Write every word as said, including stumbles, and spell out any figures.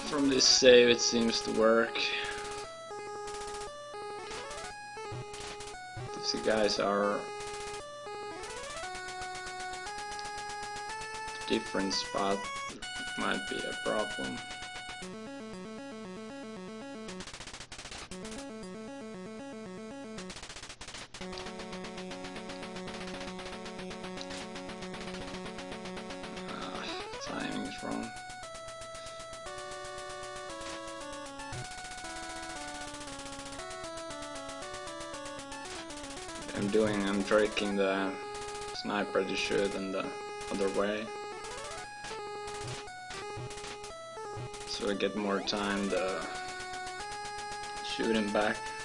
From this save it seems to work. If the guys are different spot, it might be a problem. Ah, timing is wrong. I'm doing, I'm tricking the sniper to shoot in the other way, so I get more time to shoot him back.